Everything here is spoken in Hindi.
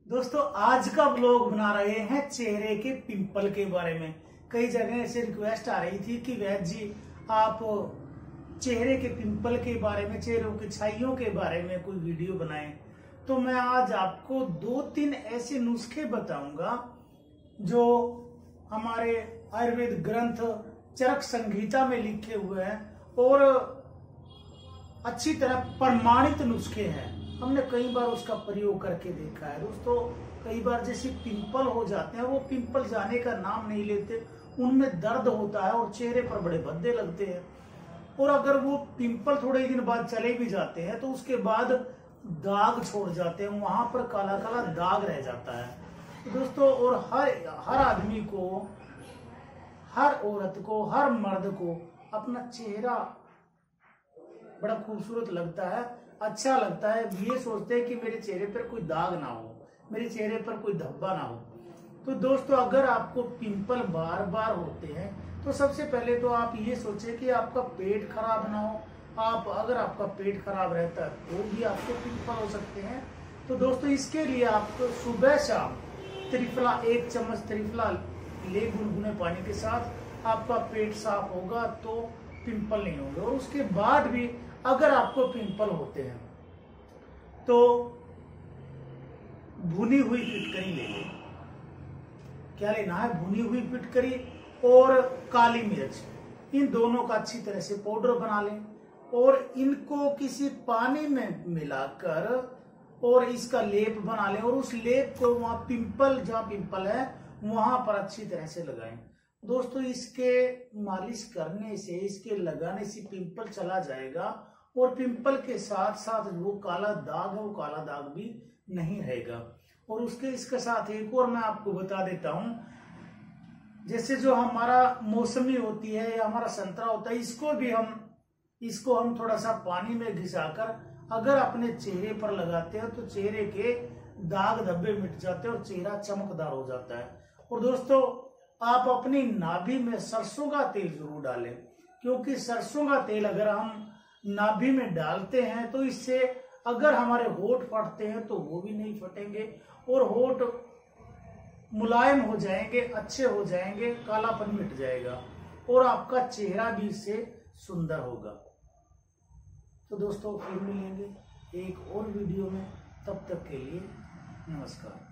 दोस्तों आज का व्लॉग बना रहे हैं चेहरे के पिंपल के बारे में। कई जगह ऐसे रिक्वेस्ट आ रही थी कि वैद जी आप चेहरे के पिंपल के बारे में, चेहरों की छाइयों के बारे में कोई वीडियो बनाएं। तो मैं आज आपको 2-3 ऐसे नुस्खे बताऊंगा जो हमारे आयुर्वेद ग्रंथ चरक संहिता में लिखे हुए हैं और अच्छी तरह प्रमाणित नुस्खे हैं। हमने कई बार उसका प्रयोग करके देखा है। दोस्तों कई बार जैसे पिंपल हो जाते हैं, वो पिंपल जाने का नाम नहीं लेते, उनमें दर्द होता है और चेहरे पर बड़े भद्दे लगते हैं। और अगर वो पिंपल थोड़े ही दिन बाद चले भी जाते हैं तो उसके बाद दाग छोड़ जाते हैं, वहां पर काला काला दाग रह जाता है। तो दोस्तों और हर आदमी को, हर औरत को, हर मर्द को अपना चेहरा बड़ा खूबसूरत लगता है, अच्छा लगता है। ये सोचते हैं कि मेरे चेहरे पर कोई दाग ना हो, मेरे चेहरे पर कोई धब्बा ना हो। तो दोस्तों अगर आपको पिंपल बार बार होते हैं तो सबसे पहले तो आप ये सोचें कि आपका पेट खराब ना हो। अगर आपका पेट खराब रहता है तो भी आपको पिंपल हो सकते हैं। तो दोस्तों इसके लिए आपको सुबह शाम त्रिफला, 1 चम्मच त्रिफला ले गुनगुने पानी के साथ, आपका पेट साफ होगा तो पिंपल नहीं होंगे। और उसके बाद भी अगर आपको पिंपल होते हैं तो भुनी हुई फिटकरी ले लें। क्या लेना है? भुनी हुई फिटकरी और काली मिर्च, इन दोनों का अच्छी तरह से पाउडर बना लें और इनको किसी पानी में मिलाकर और इसका लेप बना लें और उस लेप को वहां पिंपल, जहां पिंपल है वहां पर अच्छी तरह से लगाएं। दोस्तों इसके मालिश करने से, इसके लगाने से पिंपल चला जाएगा और पिंपल के साथ साथ वो काला दाग है, वो काला दाग भी नहीं रहेगा। और इसके साथ एक और मैं आपको बता देता हूं, जैसे जो हमारा मौसमी होती है या हमारा संतरा होता है, इसको हम थोड़ा सा पानी में घिसाकर अगर अपने चेहरे पर लगाते हैं तो चेहरे के दाग धब्बे मिट जाते हैं और चेहरा चमकदार हो जाता है। और दोस्तों आप अपनी नाभि में सरसों का तेल जरूर डालें, क्योंकि सरसों का तेल अगर हम नाभि में डालते हैं तो इससे अगर हमारे होठ फटते हैं तो वो भी नहीं फटेंगे और होठ मुलायम हो जाएंगे, अच्छे हो जाएंगे, कालापन मिट जाएगा और आपका चेहरा भी इससे सुंदर होगा। तो दोस्तों फिर मिलेंगे एक और वीडियो में, तब तक के लिए नमस्कार।